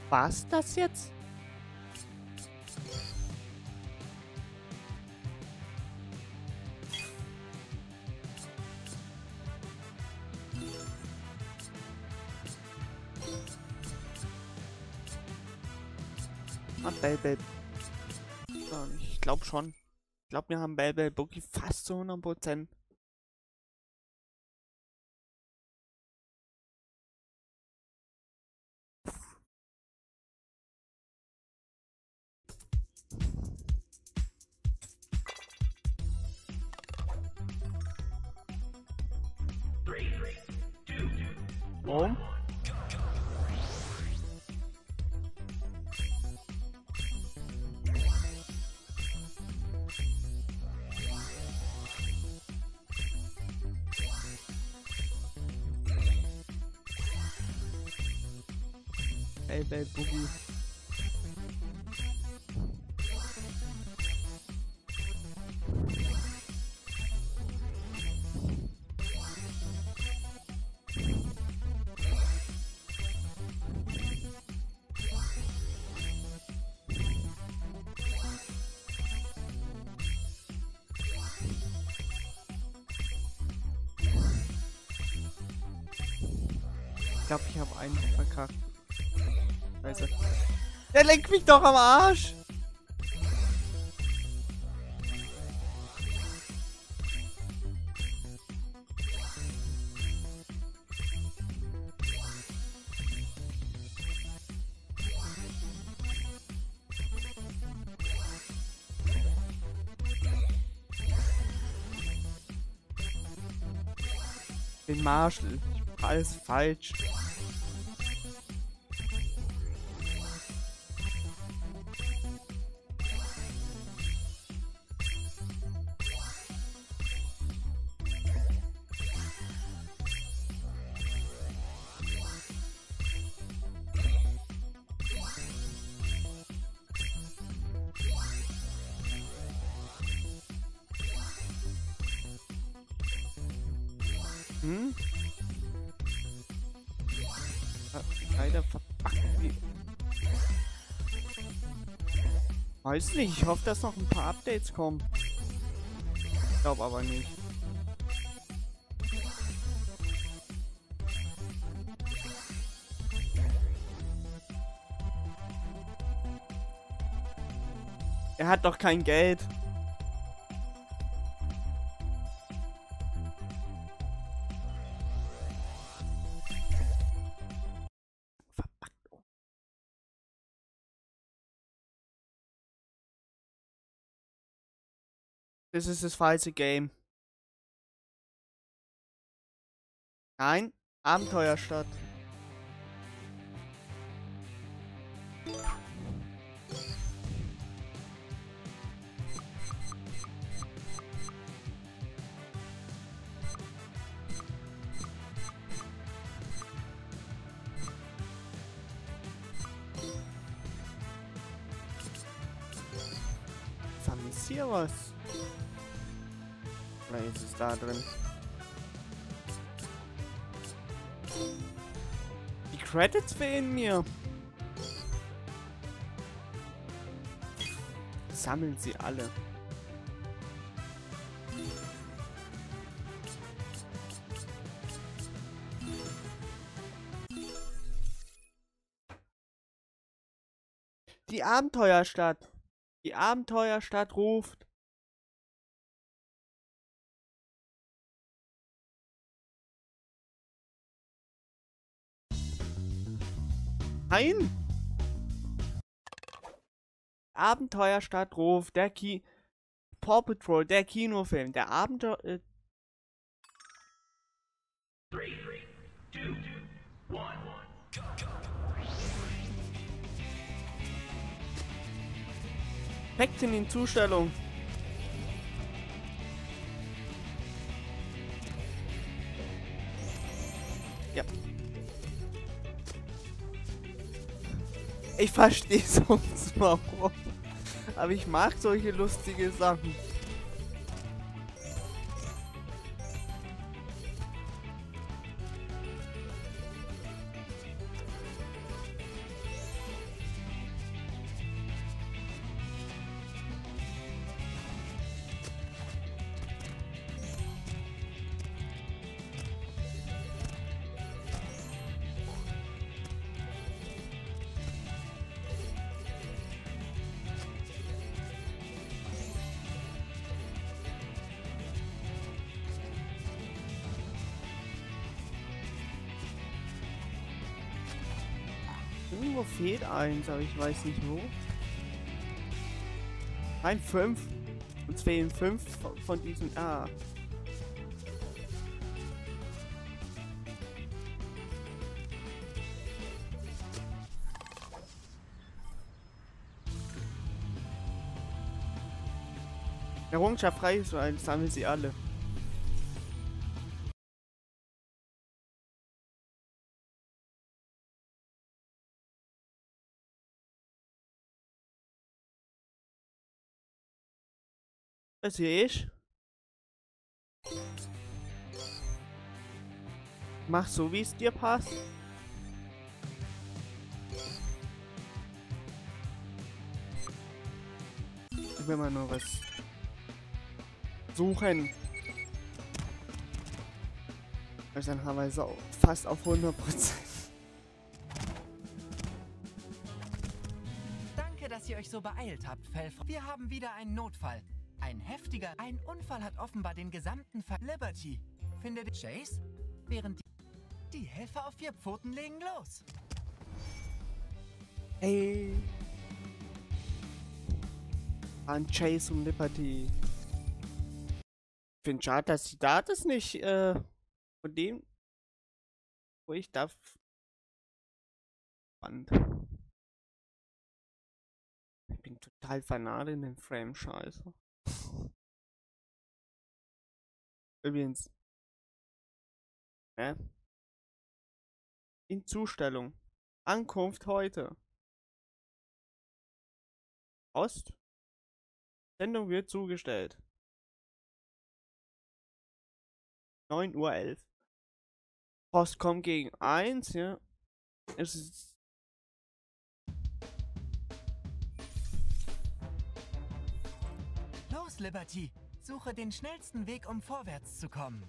War's das jetzt? Ah, Bell. Ich glaube schon. Ich glaube, wir haben Bell Boogie fast zu 100%. Oh. Bell Boogie. Ich glaube, ich habe einen verkackt. Scheiße. Der lenkt mich doch am Arsch! Den Marshall. Ich mach alles falsch. Hm? Leider verpackt. Weiß nicht, ich hoffe, dass noch ein paar Updates kommen. Ich glaube aber nicht. Er hat doch kein Geld. Das ist das falsche Game. Nein, Abenteuerstadt. Vermisst hier was? Oder ist es da drin? Die Credits fehlen mir. Sammeln sie alle. Die Abenteuerstadt. Die Abenteuerstadt ruft. Nein! Abenteuerstadt ruft. Der Paw Patrol, der Kinofilm. Der Abenteuer... 3, 2, 1. Päckchen in Zustellung. Ja. Ich verstehe sonst warum. Aber ich mag solche lustige Sachen. Irgendwo fehlt eins, aber ich weiß nicht wo. Nein, 5. Uns fehlen 5 von diesen. Ah. Errungenschaft frei ist, sammeln sie alle. Das sehe ich. Mach so, wie es dir passt. Ich will mal nur was suchen. Also dann haben wir so fast auf 100%. Danke, dass ihr euch so beeilt habt, Fellfrau. Wir haben wieder einen Notfall. Ein Unfall hat offenbar den gesamten Liberty. Findet ihr Chase? Während die Helfer auf 4 Pfoten legen los. Hey. An Chase und Liberty. Ich finde schade, dass die das nicht von dem, wo ich da fand. Ich bin total fanat in den Frame-Scheiße. Übrigens. In Zustellung. Ankunft heute. Post. Sendung wird zugestellt. 9:11 Uhr. Post kommt gegen 1, ja. Es ist. Los, Liberty. Suche den schnellsten Weg, um vorwärts zu kommen.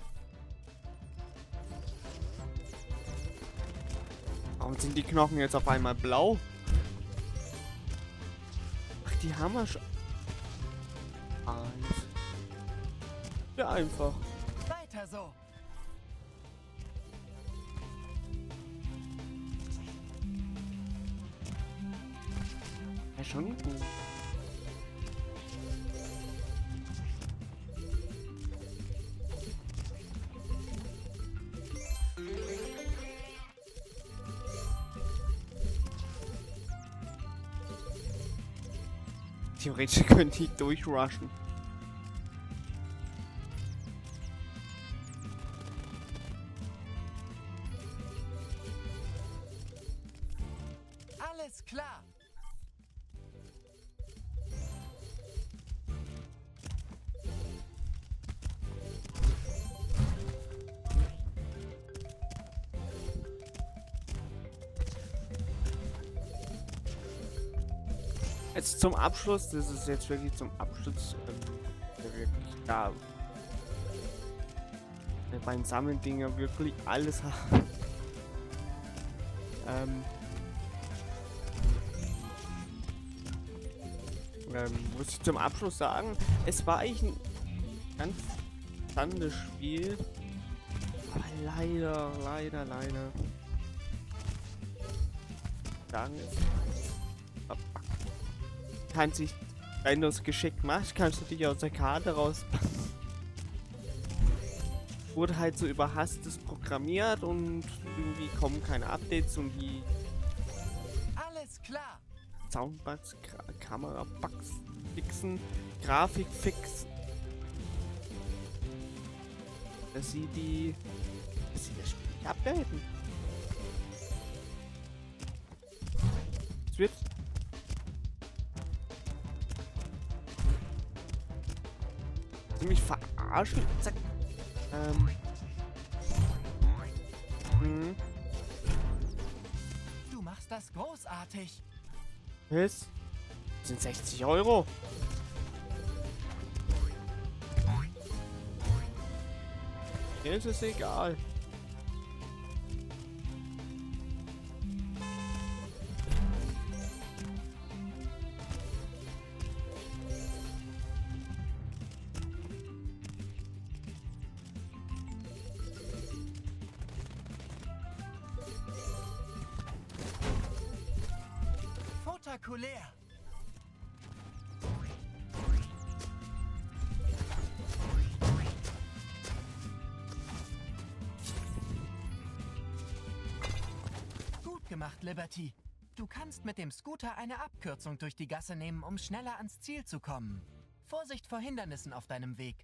Warum sind die Knochen jetzt auf einmal blau? Ach, die haben wir schon. Ja, einfach. Weiter so. Ja, schon gut. Theoretisch könnte ich durchrushen. Alles klar. Jetzt zum Abschluss, das ist jetzt wirklich zum Abschluss, der wirklich da beim Sammeln Dinger wirklich alles haben. Muss ich zum Abschluss sagen, es war eigentlich ein ganz spannendes Spiel, aber leider sagen es kann sich, wenn du es geschickt machst, kannst du dich aus der Karte rauspacken. Wurde halt so überhastes programmiert und irgendwie kommen keine Updates und die Alles klar. Soundbugs, Kamerabugs fixen, Grafik fix. Dass sie das Spiel nicht updaten. Es wird mich verarschen. Zack. Du machst das großartig. Was? Das sind 60 Euro. Mir ist es egal. Spektakulär! Gut gemacht, Liberty. Du kannst mit dem Scooter eine Abkürzung durch die Gasse nehmen, um schneller ans Ziel zu kommen. Vorsicht vor Hindernissen auf deinem Weg.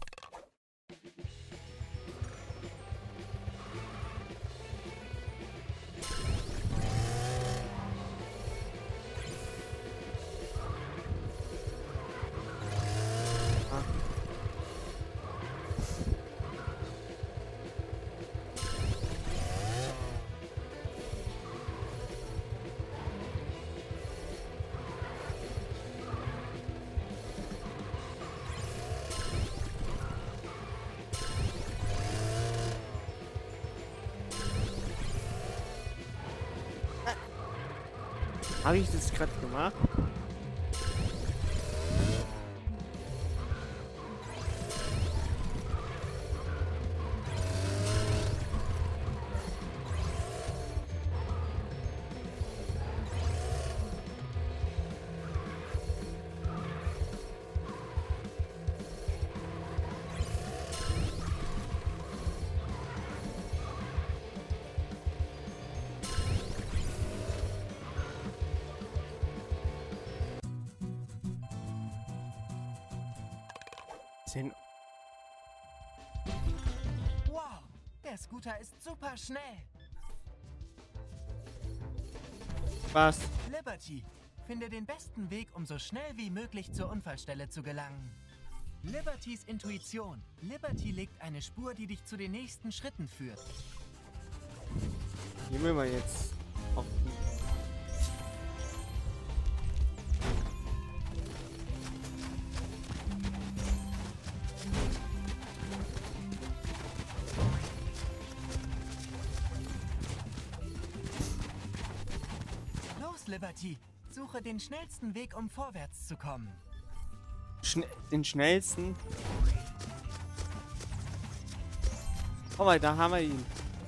Habe ich das gerade gemacht? Wow, der Scooter ist super schnell. Was? Liberty, finde den besten Weg, um so schnell wie möglich zur Unfallstelle zu gelangen. Libertys Intuition. Liberty legt eine Spur, die dich zu den nächsten Schritten führt. Gehen wir mal jetzt auf die. Los, Liberty, suche den schnellsten Weg, um vorwärts zu kommen. Den schnellsten. Oh, mal, da haben wir ihn.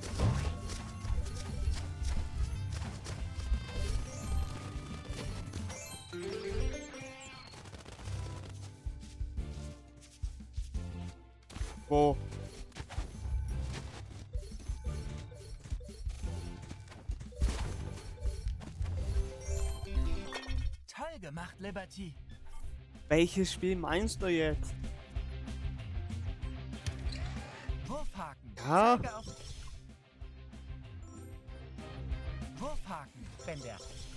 Wo? Toll gemacht, Liberty. Welches Spiel meinst du jetzt? Wurfhaken. Ja. Zeige auf Wurfhaken, wenn der...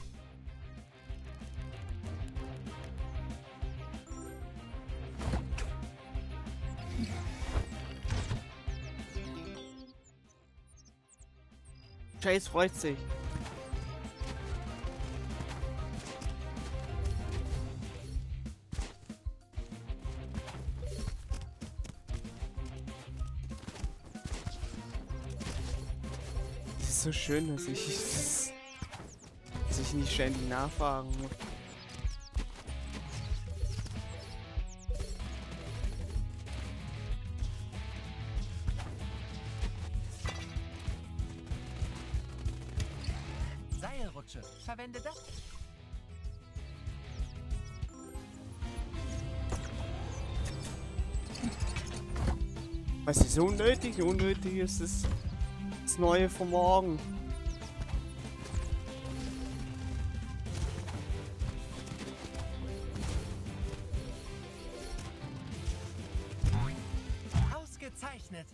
Chase freut sich. Es ist so schön, dass ich nicht ständig nachfragen muss. Seilrutsche. Verwende das. Was ist unnötig? Unnötig ist das Neue von morgen. Ausgezeichnet.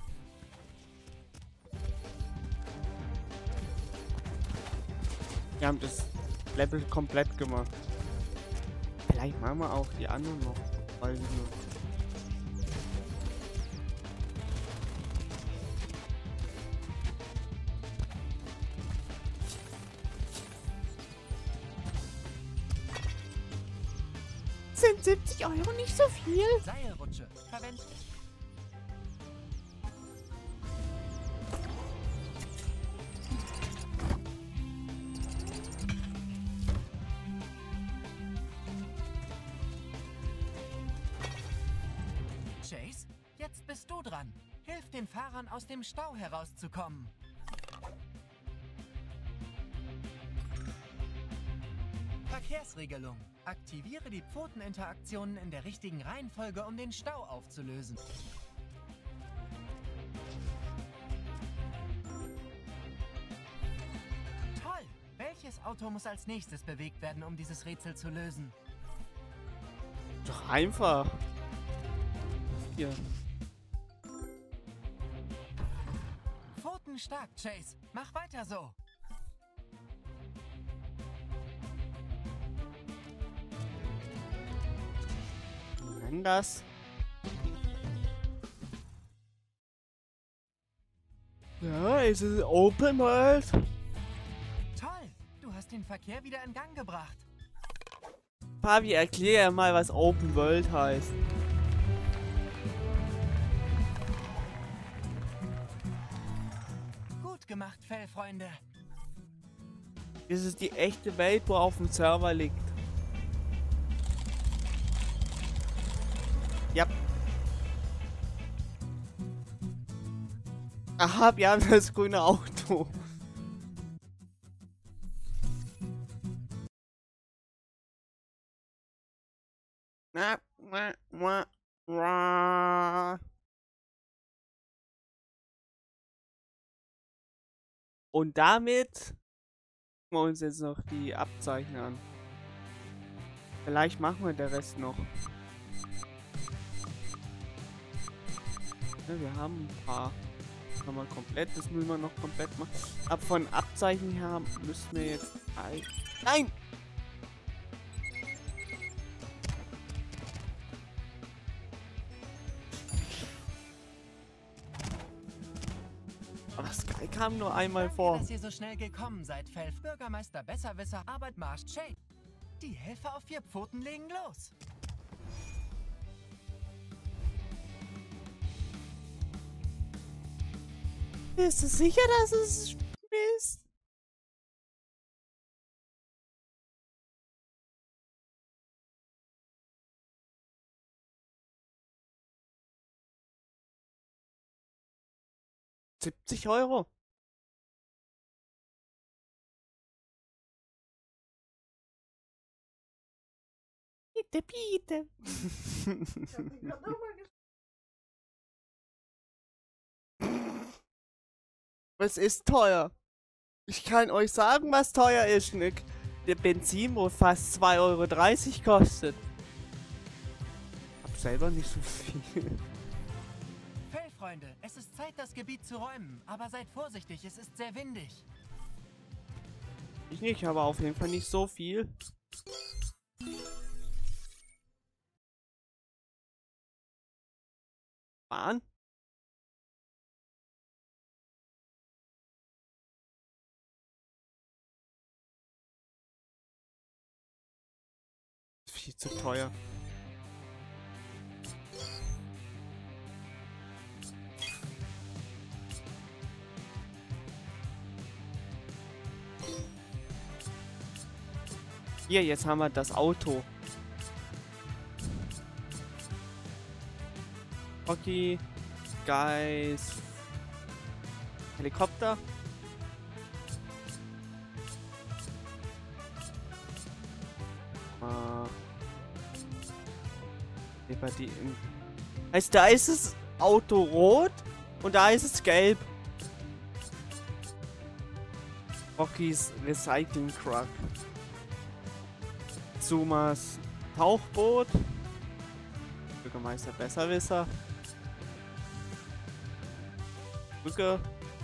Wir haben das Level komplett gemacht. Vielleicht machen wir auch die anderen noch. Weiß ich nicht. Sind 70 Euro nicht so viel? Seilrutsche. Verwende. Chase, jetzt bist du dran. Hilf den Fahrern aus dem Stau herauszukommen. Verkehrsregelung. Aktiviere die Pfoteninteraktionen in der richtigen Reihenfolge, um den Stau aufzulösen. Toll! Welches Auto muss als nächstes bewegt werden, um dieses Rätsel zu lösen? Doch einfach. Hier. Pfotenstark, Chase. Mach weiter so. Nenn das. Ja, es ist Open World. Toll! Du hast den Verkehr wieder in Gang gebracht. Fabi, erklär mal, was Open World heißt. Gut gemacht, Fellfreunde. Das ist die echte Welt, wo auf dem Server liegt. Ja. Aha, wir haben das grüne Auto. Und damit gucken wir uns jetzt noch die Abzeichen an. Vielleicht machen wir den Rest noch. Ja, wir haben ein paar. Kann man komplett, das müssen wir noch komplett machen. Aber von Abzeichen her müssen wir jetzt... Nein! Aber Sky kam nur einmal Danke, vor. dass ihr so schnell gekommen seid, Felf. Bürgermeister Besserwisser, Arbeit Marsch Chase. Die Helfer auf 4 Pfoten legen los. Bist du sicher, dass es ist? €70? Bitte, bitte. Es ist teuer. Ich kann euch sagen, was teuer ist, Nick. Der Benzin, wo fast 2,30 € kostet. Hab selber nicht so viel. Fellfreunde, es ist Zeit, das Gebiet zu räumen. Aber seid vorsichtig, es ist sehr windig. Ich nicht, aber auf jeden Fall nicht so viel. Bahn? Viel zu teuer. Hier, jetzt haben wir das Auto. Hockey, Guys, Helikopter. Heißt, da ist das Auto rot und da ist es gelb. Rockys Recycling Truck. Zumas Tauchboot. Bürgermeister Besserwisser. Brücke.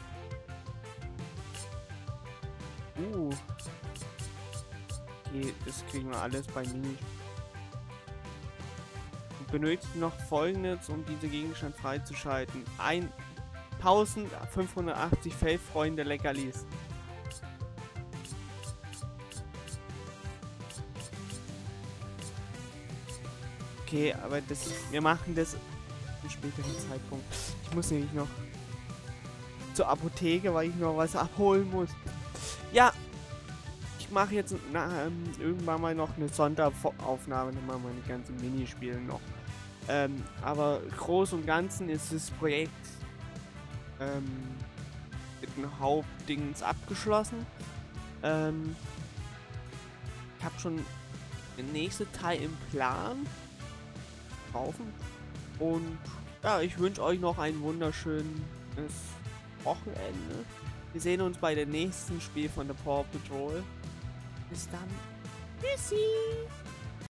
Okay, das kriegen wir alles bei Mini. Wir benötigen noch Folgendes, um diese Gegenstand freizuschalten. 1580 Fellfreunde Leckerlis. Okay, aber wir machen das zum späteren Zeitpunkt. Ich muss nämlich noch zur Apotheke, weil ich noch was abholen muss. Ja, ich mache jetzt irgendwann mal noch eine Sonderaufnahme, dann machen wir die ganzen Minispiele noch. Aber groß und ganzen ist das Projekt mit den Hauptdings abgeschlossen. Ich habe schon den nächsten Teil im Plan. Kaufen. Und ja, ich wünsche euch noch ein wunderschönes Wochenende. Wir sehen uns bei dem nächsten Spiel von der Paw Patrol. Bis dann. Tschüssi.